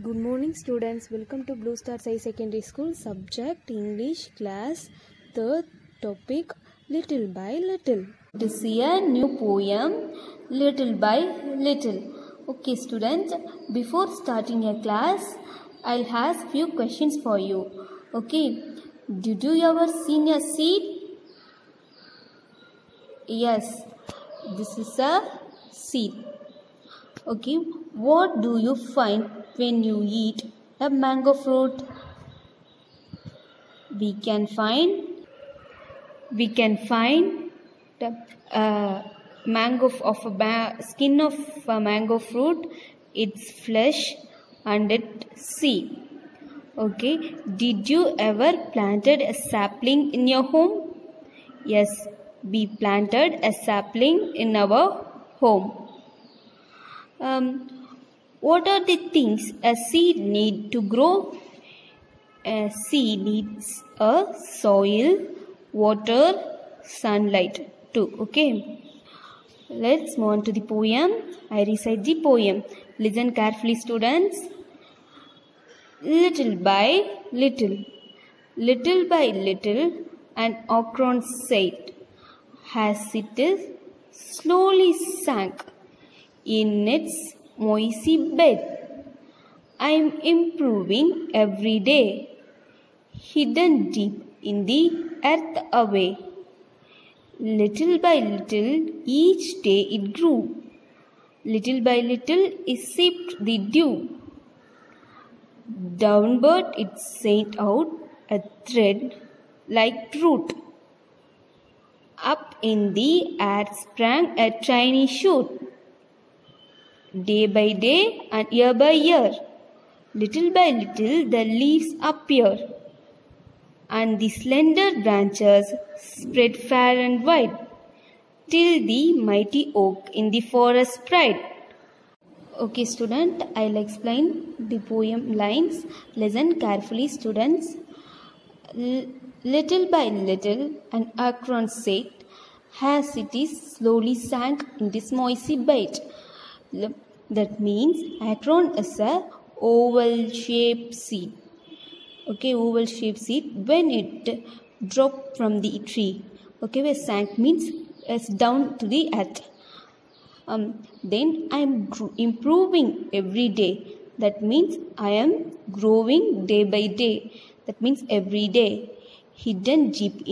Good morning students, welcome to Blue Star Sai Secondary School, subject English, class 3rd, topic Little by Little. To see a new poem, Little by Little. Okay students, before starting a class, I'll ask few questions for you. Okay, did you ever seen a seed? Yes, this is a seed. Okay, what do you find when you eat a mango fruit? We can find the skin of a mango fruit, its flesh and its seed. Okay, did you ever planted a sapling in your home? Yes, we planted a sapling in our home. What are the things a seed needs to grow? A seed needs a soil, water, sunlight too. Okay. Let's move on to the poem. I recite the poem. Listen carefully, students. Little by little, little by little, an acorn said, as it slowly sank in its mossy bed. I am improving every day, hidden deep in the earth away. Little by little, each day it grew. Little by little, it sipped the dew. Downward it sent out a thread like root. Up in the air sprang a tiny shoot. Day by day and year by year, little by little the leaves appear, and the slender branches spread far and wide, till the mighty oak in the forest spread. Okay student, I'll explain the poem lines. Listen carefully students. Little by little an acorn said, as it is slowly sank in this mossy bed. That means acorn is a oval shaped seed. Okay, oval shaped seed when it dropped from the tree. Okay, where sank means it's down to the earth. Then I am improving every day. That means I am growing day by day. That means every day. Hidden deep